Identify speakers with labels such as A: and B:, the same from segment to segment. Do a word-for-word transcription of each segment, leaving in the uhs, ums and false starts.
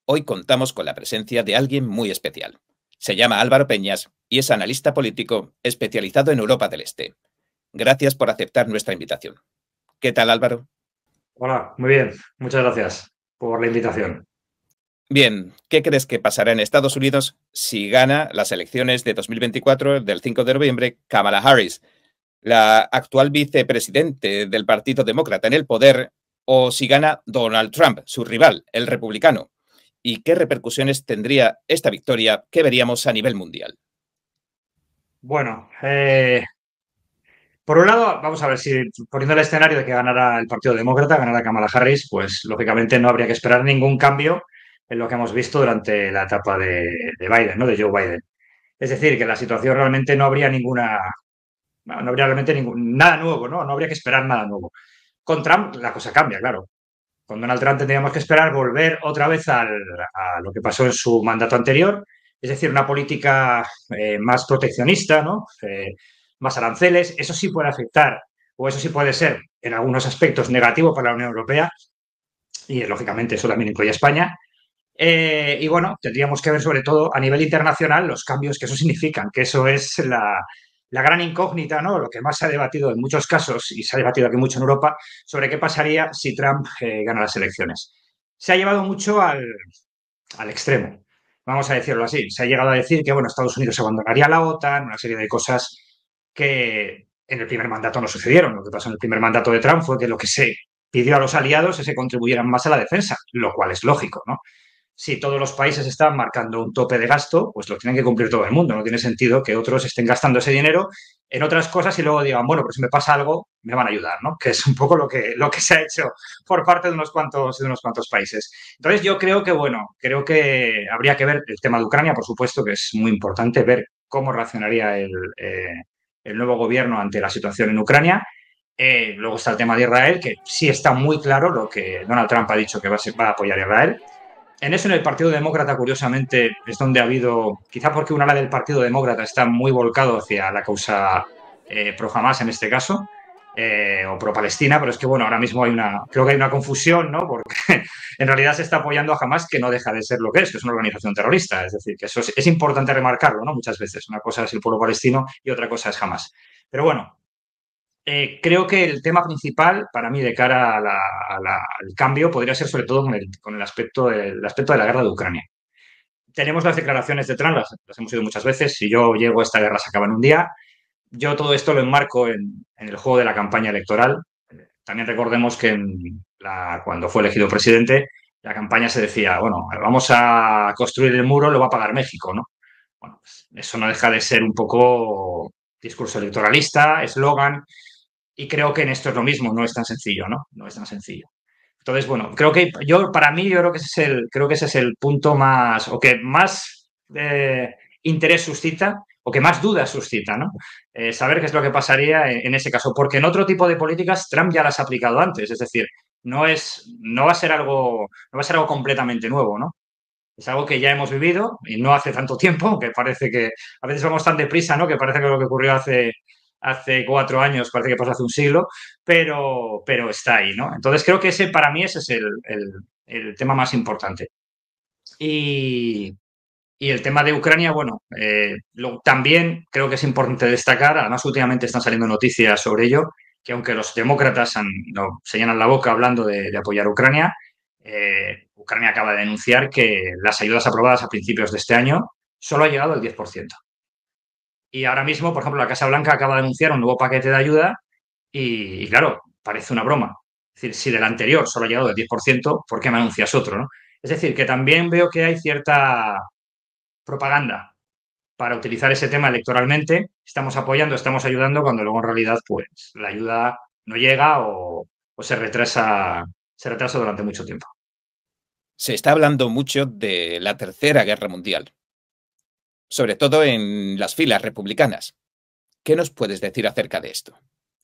A: Hoy contamos con la presencia de alguien muy especial. Se llama Álvaro Peñas y es analista político especializado en Europa del Este. Gracias por aceptar nuestra invitación. ¿Qué tal, Álvaro?
B: Hola, muy bien. Muchas gracias por la invitación.
A: Bien, ¿qué crees que pasará en Estados Unidos si gana las elecciones de dos mil veinticuatro del cinco de noviembre Kamala Harris, la actual vicepresidente del Partido Demócrata en el poder, o si gana Donald Trump, su rival, el republicano? ¿Y qué repercusiones tendría esta victoria que veríamos a nivel mundial?
B: Bueno, eh, por un lado, vamos a ver si poniendo el escenario de que ganara el Partido Demócrata, ganara Kamala Harris, pues lógicamente no habría que esperar ningún cambio en lo que hemos visto durante la etapa de, de Biden, ¿no? De Joe Biden. Es decir, que la situación realmente no habría ninguna, no, no habría realmente ningún, nada nuevo, ¿no? No habría que esperar nada nuevo. Con Trump la cosa cambia, claro. Con Donald Trump tendríamos que esperar volver otra vez al- a lo que pasó en su mandato anterior, es decir, una política eh, más proteccionista, ¿no? Eh, más aranceles. Eso sí puede afectar, o eso sí puede ser en algunos aspectos negativo para la Unión Europea, y lógicamente eso también incluye a España. Eh, y bueno, tendríamos que ver sobre todo a nivel internacional los cambios que eso significan, que eso es la, la gran incógnita, ¿no? Lo que más se ha debatido en muchos casos, y se ha debatido aquí mucho en Europa, sobre qué pasaría si Trump eh, gana las elecciones. Se ha llevado mucho al, al extremo, vamos a decirlo así. Se ha llegado a decir que, bueno, Estados Unidos abandonaría la OTAN, una serie de cosas que en el primer mandato no sucedieron. Lo que pasó en el primer mandato de Trump fue que lo que se pidió a los aliados es que contribuyeran más a la defensa, lo cual es lógico, ¿no? Si todos los países están marcando un tope de gasto, pues lo tienen que cumplir todo el mundo. No tiene sentido que otros estén gastando ese dinero en otras cosas y luego digan, bueno, pero si me pasa algo, me van a ayudar, ¿no? Que es un poco lo que, lo que se ha hecho por parte de unos cuantos, de unos cuantos países. Entonces, yo creo que, bueno, creo que habría que ver el tema de Ucrania, por supuesto, que es muy importante ver cómo reaccionaría el, eh, el nuevo gobierno ante la situación en Ucrania. Eh, luego está el tema de Israel, que sí está muy claro lo que Donald Trump ha dicho que va a, ser, va a apoyar a Israel. En eso, en el Partido Demócrata, curiosamente, es donde ha habido, quizá porque un ala del Partido Demócrata está muy volcado hacia la causa eh, pro Hamas en este caso, eh, o pro Palestina, pero es que, bueno, ahora mismo hay una, creo que hay una confusión, ¿no? Porque en realidad se está apoyando a Hamas, que no deja de ser lo que es, que es una organización terrorista. Es decir, que eso es, es importante remarcarlo, ¿no? Muchas veces. Una cosa es el pueblo palestino y otra cosa es Hamas. Pero bueno, eh, creo que el tema principal para mí de cara a la- a la- al cambio podría ser sobre todo con el, con el aspecto, de, el aspecto de la guerra de Ucrania. Tenemos las declaraciones de Trump, las, las hemos oído muchas veces. Si yo llego, esta guerra se acaba en un día. Yo todo esto lo enmarco en, en el juego de la campaña electoral. También recordemos que en la- cuando fue elegido presidente, la campaña se decía, bueno, vamos a construir el muro, lo va a pagar México, ¿no? Bueno, pues eso no deja de ser un poco discurso electoralista, eslogan, y creo que en esto es lo mismo, no es tan sencillo, ¿no? No es tan sencillo. Entonces, bueno, creo que yo, para mí, yo creo que ese es el, creo que ese es el punto más, o que más eh, interés suscita, o que más dudas suscita, ¿no? Eh, saber qué es lo que pasaría en, en ese caso, porque en otro tipo de políticas Trump ya las ha aplicado antes, es decir, no es, no va a ser algo, no va a ser algo completamente nuevo, ¿no? Es algo que ya hemos vivido y no hace tanto tiempo, que parece que a veces vamos tan deprisa, ¿no? Que parece que lo que ocurrió hace, hace cuatro años, parece que pasó hace un siglo, pero, pero está ahí, ¿no? Entonces creo que ese para mí ese es el, el- el tema más importante. Y, y el tema de Ucrania, bueno, eh, lo- también creo que es importante destacar, además últimamente están saliendo noticias sobre ello, que aunque los demócratas han- no, se llenan la boca hablando de, de apoyar a Ucrania, eh, Ucrania acaba de denunciar que las ayudas aprobadas a principios de este año solo ha llegado al diez por ciento. Y ahora mismo, por ejemplo, la Casa Blanca acaba de anunciar un nuevo paquete de ayuda y, y claro, parece una broma. Es decir, si del anterior solo ha llegado el diez por ciento, ¿por qué me anuncias otro, no? Es decir, que también veo que hay cierta propaganda para utilizar ese tema electoralmente. Estamos apoyando, estamos ayudando, cuando luego en realidad, pues, la ayuda no llega o, o se retrasa, se retrasa durante mucho tiempo.
A: Se está hablando mucho de la Tercera Guerra Mundial, sobre todo en las filas republicanas. ¿Qué nos puedes decir acerca de esto?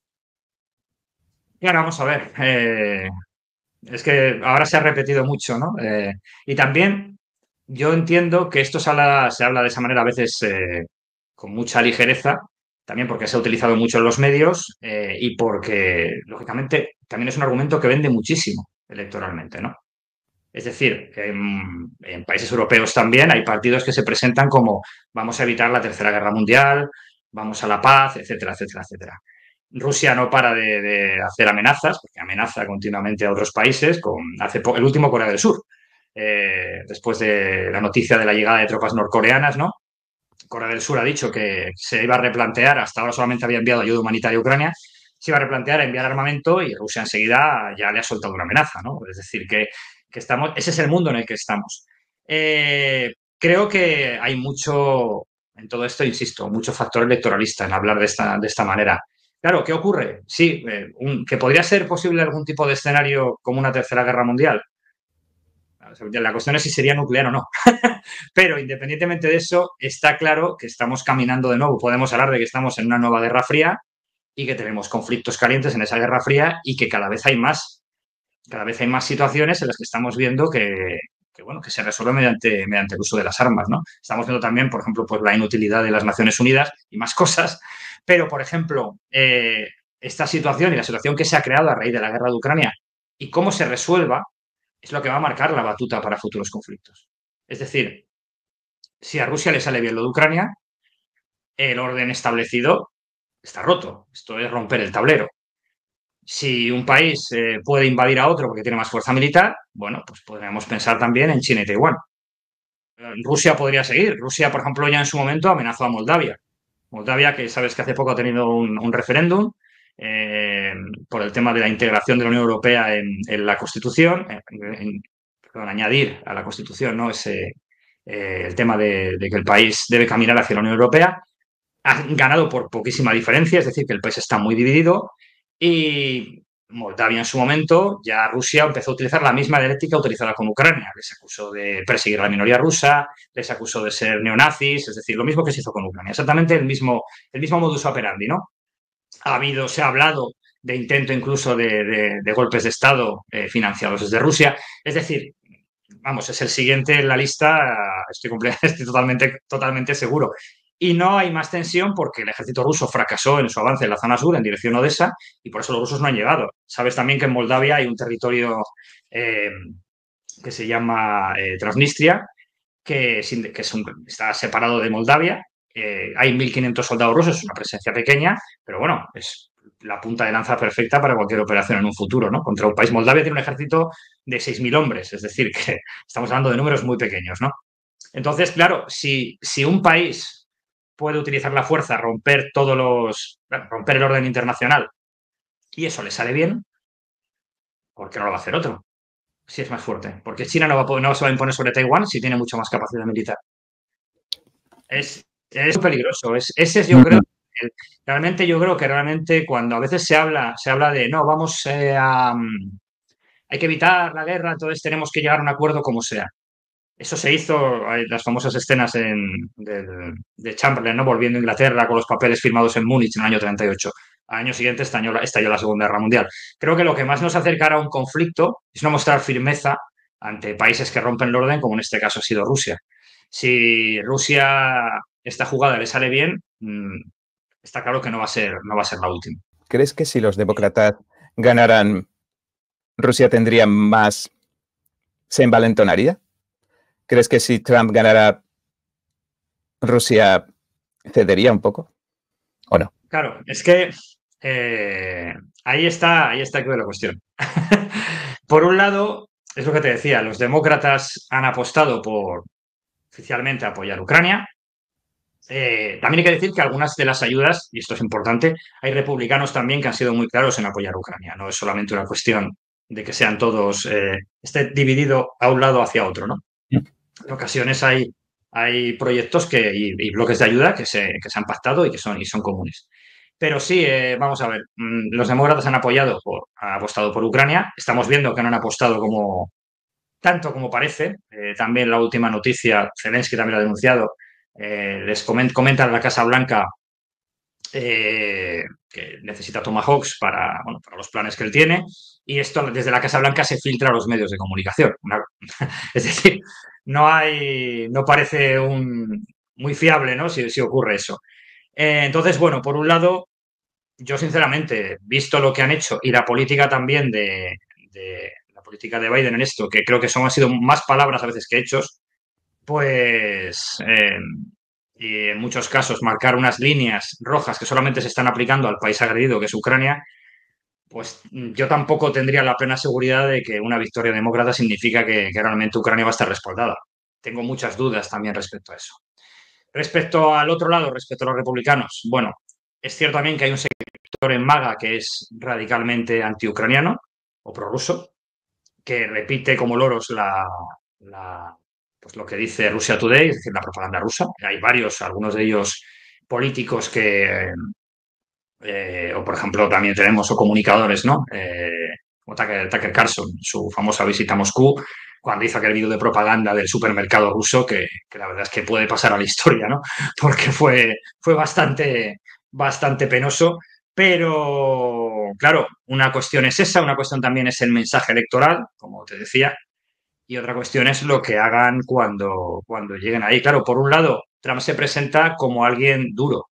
B: Y ahora vamos a ver. eh, es que ahora se ha repetido mucho, ¿no? Eh, y también yo entiendo que esto se habla, se habla de esa manera a veces eh, con mucha ligereza, también porque se ha utilizado mucho en los medios eh, y porque, lógicamente, también es un argumento que vende muchísimo electoralmente, ¿no? Es decir, en, en países europeos también hay partidos que se presentan como vamos a evitar la Tercera Guerra Mundial, vamos a la paz, etcétera, etcétera, etcétera. Rusia no para de, de hacer amenazas, porque amenaza continuamente a otros países, con hace el último Corea del Sur, eh, después de la noticia de la llegada de tropas norcoreanas, ¿no? Corea del Sur ha dicho que se iba a replantear, hasta ahora solamente había enviado ayuda humanitaria a Ucrania, se iba a replantear enviar armamento y Rusia enseguida ya le ha soltado una amenaza, ¿no? Es decir, que, que estamos, ese es el mundo en el que estamos. Eh, creo que hay mucho, en todo esto, insisto, mucho factor electoralista en hablar de esta, de esta manera. Claro, ¿qué ocurre? Sí, eh, un, que podría ser posible algún tipo de escenario como una tercera guerra mundial. La cuestión es si sería nuclear o no. Pero independientemente de eso, está claro que estamos caminando de nuevo. Podemos hablar de que estamos en una nueva guerra fría y que tenemos conflictos calientes en esa guerra fría y que cada vez hay más. Cada vez hay más situaciones en las que estamos viendo que, que bueno, que se resuelve mediante, mediante el uso de las armas, ¿no? Estamos viendo también, por ejemplo, pues la inutilidad de las Naciones Unidas y más cosas. Pero, por ejemplo, eh, esta situación y la situación que se ha creado a raíz de la guerra de Ucrania y cómo se resuelva es lo que va a marcar la batuta para futuros conflictos. Es decir, si a Rusia le sale bien lo de Ucrania, el orden establecido está roto. Esto es romper el tablero. Si un país eh, puede invadir a otro porque tiene más fuerza militar, bueno, pues podríamos pensar también en China y Taiwán. Rusia podría seguir. Rusia, por ejemplo, ya en su momento amenazó a Moldavia. Moldavia, que sabes que hace poco ha tenido un, un referéndum eh, por el tema de la integración de la Unión Europea en, en la Constitución, en, en, perdón, añadir a la Constitución, ¿no? Ese, eh, el tema de, de que el país debe caminar hacia la Unión Europea. Ha ganado por poquísima diferencia, es decir, que el país está muy dividido y Moldavia en su momento, ya Rusia empezó a utilizar la misma dialéctica utilizada con Ucrania. Les acusó de perseguir a la minoría rusa, les acusó de ser neonazis, es decir, lo mismo que se hizo con Ucrania. Exactamente el mismo, el mismo modus operandi, ¿no? Ha habido, se ha hablado de intento incluso de, de, de golpes de Estado eh, financiados desde Rusia. Es decir, vamos, es el siguiente en la lista, estoy, estoy totalmente, totalmente seguro. Y no hay más tensión porque el ejército ruso fracasó en su avance en la zona sur, en dirección Odessa, y por eso los rusos no han llegado. Sabes también que en Moldavia hay un territorio eh, que se llama eh, Transnistria, que, que es un, está separado de Moldavia. Eh, hay mil quinientos soldados rusos, es una presencia pequeña, pero bueno, es la punta de lanza perfecta para cualquier operación en un futuro, ¿no? Contra un país. Moldavia tiene un ejército de seis mil hombres, es decir, que estamos hablando de números muy pequeños, ¿no? Entonces, claro, si, si un país puede utilizar la fuerza, romper todos los. romper el orden internacional y eso le sale bien, ¿por qué no lo va a hacer otro? Si es más fuerte. Porque China no, va a poder, no se va a imponer sobre Taiwán si tiene mucha más capacidad militar. Es, es peligroso. Es, ese es, yo creo, el, realmente yo creo que realmente cuando a veces se habla, se habla de no, vamos eh, a. Hay que evitar la guerra, entonces tenemos que llegar a un acuerdo como sea. Eso se hizo, hay las famosas escenas en, de, de Chamberlain, ¿no? Volviendo a Inglaterra con los papeles firmados en Múnich en el año treinta y ocho. Al año siguiente estalló, estalló la Segunda Guerra Mundial. Creo que lo que más nos acercará a un conflicto es no mostrar firmeza ante países que rompen el orden, como en este caso ha sido Rusia. Si Rusia, esta jugada le sale bien, está claro que no va a ser, no va a ser la última.
A: ¿Crees que si los demócratas ganaran, Rusia tendría más, se envalentonaría? ¿Crees que si Trump ganara, Rusia cedería un poco? ¿O no?
B: Claro, es que eh, ahí está, ahí está la cuestión. Por un lado, es lo que te decía, los demócratas han apostado por oficialmente apoyar a Ucrania. Eh, también hay que decir que algunas de las ayudas, y esto es importante, hay republicanos también que han sido muy claros en apoyar a Ucrania. No es solamente una cuestión de que sean todos, eh, esté dividido a un lado hacia otro, ¿no? En ocasiones hay, hay proyectos que, y, y bloques de ayuda que se, que se han pactado y que son, y son comunes. Pero sí, eh, vamos a ver, los demócratas han apoyado, por, han apostado por Ucrania. Estamos viendo que no han apostado como tanto como parece. Eh, también la última noticia, Zelensky también lo ha denunciado, eh, les coment, comentan en la Casa Blanca eh, que necesita Tomahawks para, bueno, para los planes que él tiene. Y esto desde la Casa Blanca se filtra a los medios de comunicación. Una, es decir, no hay, no parece un, muy fiable, ¿no? Si, si ocurre eso. Eh, entonces, bueno, por un lado, yo sinceramente, visto lo que han hecho y la política también de, de la política de Biden en esto, que creo que son, han sido más palabras a veces que hechos, pues eh, y en muchos casos marcar unas líneas rojas que solamente se están aplicando al país agredido, que es Ucrania, pues yo tampoco tendría la plena seguridad de que una victoria demócrata significa que, que realmente Ucrania va a estar respaldada. Tengo muchas dudas también respecto a eso. Respecto al otro lado, respecto a los republicanos, bueno, es cierto también que hay un sector en MAGA que es radicalmente antiucraniano o prorruso, que repite como loros la, la, pues lo que dice Russia Today, es decir, la propaganda rusa. Hay varios, algunos de ellos políticos que, eh, o por ejemplo, también tenemos o comunicadores, ¿no? Eh, como Tucker, Tucker Carlson, su famosa visita a Moscú, cuando hizo aquel vídeo de propaganda del supermercado ruso, que, que, la verdad es que puede pasar a la historia, ¿no? Porque fue, fue bastante, bastante penoso. Pero, claro, una cuestión es esa, una cuestión también es el mensaje electoral, como te decía, y otra cuestión es lo que hagan cuando, cuando lleguen ahí. Claro, por un lado, Trump se presenta como alguien duro.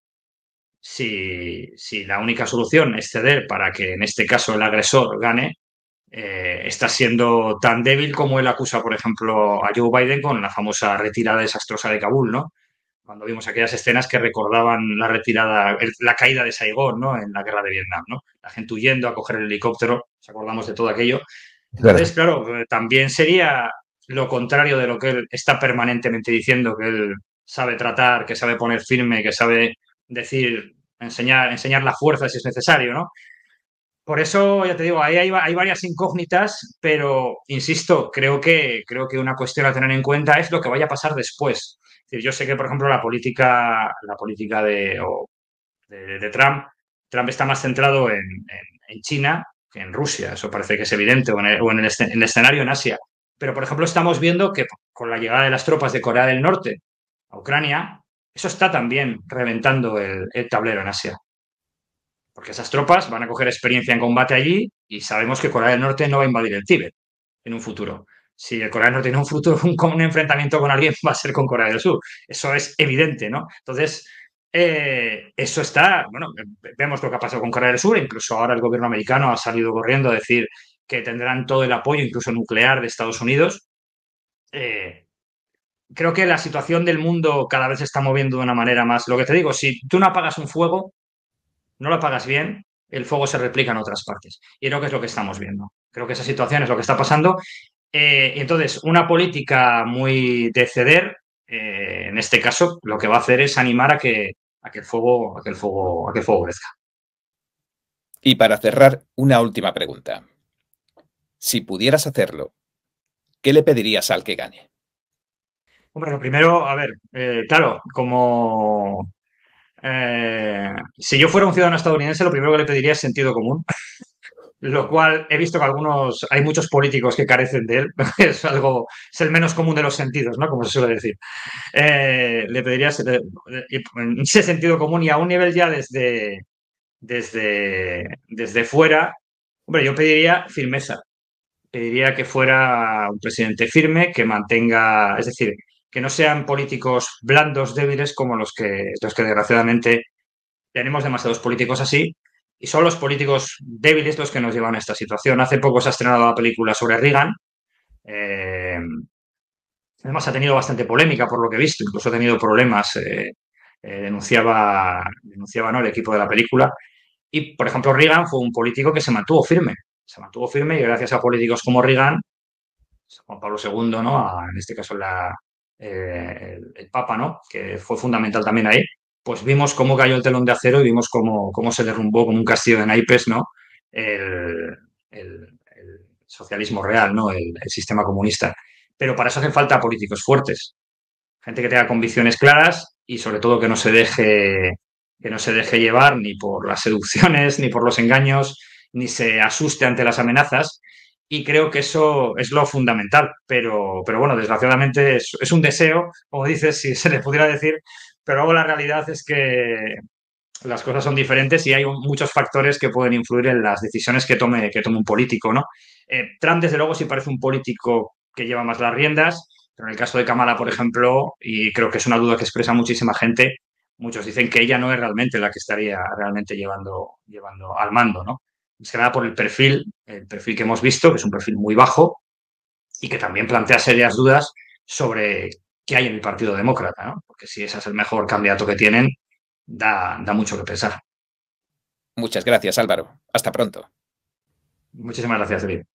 B: Si, si la única solución es ceder para que en este caso el agresor gane, eh, está siendo tan débil como él acusa, por ejemplo, a Joe Biden con la famosa retirada desastrosa de Kabul, ¿no? Cuando vimos aquellas escenas que recordaban la retirada, la caída de Saigón, ¿no? En la guerra de Vietnam, ¿no? La gente huyendo a coger el helicóptero, nos acordamos de todo aquello. Entonces, claro, también sería lo contrario de lo que él está permanentemente diciendo, que él sabe tratar, que sabe poner firme, que sabe decir, enseñar, enseñar la fuerza si es necesario, ¿no? Por eso, ya te digo, ahí hay, hay varias incógnitas, pero insisto, creo que, creo que una cuestión a tener en cuenta es lo que vaya a pasar después. Es decir, yo sé que, por ejemplo, la política, la política de, o de, de Trump, Trump está más centrado en, en, en China que en Rusia, eso parece que es evidente, o en el, o en el, en el escenario en Asia. Pero, por ejemplo, estamos viendo que con la llegada de las tropas de Corea del Norte a Ucrania, eso está también reventando el, el tablero en Asia. Porque esas tropas van a coger experiencia en combate allí y sabemos que Corea del Norte no va a invadir el Tíbet en un futuro. Si el Corea del Norte tiene un futuro, un, un enfrentamiento con alguien, va a ser con Corea del Sur. Eso es evidente, ¿no? Entonces, eh, eso está, bueno, vemos lo que ha pasado con Corea del Sur, incluso ahora el gobierno americano ha salido corriendo a decir que tendrán todo el apoyo, incluso nuclear, de Estados Unidos. Eh, creo que la situación del mundo cada vez se está moviendo de una manera más. Lo que te digo, si tú no apagas un fuego, no lo pagas bien, el fuego se replica en otras partes. Y creo que es lo que estamos viendo. Creo que esa situación es lo que está pasando. Eh, entonces, una política muy de ceder, eh, en este caso, lo que va a hacer es animar a que, a que el fuego, a que el fuego, a que el fuego crezca.
A: Y para cerrar, una última pregunta. Si pudieras hacerlo, ¿qué le pedirías al que gane?
B: Hombre, lo primero, a ver, eh, claro, como eh, si yo fuera un ciudadano estadounidense, lo primero que le pediría es sentido común. Lo cual he visto que algunos, hay muchos políticos que carecen de él, es algo, es el menos común de los sentidos, ¿no? Como se suele decir. Eh, le pediría ese, ese sentido común y a un nivel ya desde, desde, desde fuera, hombre, yo pediría firmeza, pediría que fuera un presidente firme, que mantenga, es decir, que no sean políticos blandos, débiles, como los que, los que desgraciadamente tenemos demasiados políticos así, y son los políticos débiles los que nos llevan a esta situación. Hace poco se ha estrenado la película sobre Reagan. Eh, además, ha tenido bastante polémica por lo que he visto, incluso ha tenido problemas. Eh, eh, denunciaba, denunciaba ¿no? el equipo de la película. Y, por ejemplo, Reagan fue un político que se mantuvo firme. Se mantuvo firme y gracias a políticos como Reagan, Juan Pablo segundo, ¿no? A, en este caso la, eh, el, el Papa, ¿no? Que fue fundamental también ahí, pues vimos cómo cayó el telón de acero y vimos cómo, cómo se derrumbó como un castillo de naipes, ¿no? El, el, el socialismo real, ¿no? El, el, sistema comunista. Pero para eso hacen falta políticos fuertes, gente que tenga convicciones claras y sobre todo que no se deje, que no se deje llevar ni por las seducciones, ni por los engaños, ni se asuste ante las amenazas. Y creo que eso es lo fundamental. Pero, pero bueno, desgraciadamente es, es un deseo, como dices, si se le pudiera decir, pero luego la realidad es que las cosas son diferentes y hay muchos factores que pueden influir en las decisiones que tome, que tome un político, ¿no? Eh, Trump, desde luego, sí parece un político que lleva más las riendas, pero en el caso de Kamala, por ejemplo, y creo que es una duda que expresa muchísima gente, muchos dicen que ella no es realmente la que estaría realmente llevando, llevando al mando, ¿no? más que nada por el perfil, el perfil que hemos visto, que es un perfil muy bajo y que también plantea serias dudas sobre qué hay en el Partido Demócrata, ¿no? Porque si ese es el mejor candidato que tienen, da, da mucho que pensar.
A: Muchas gracias, Álvaro. Hasta pronto.
B: Muchísimas gracias, David.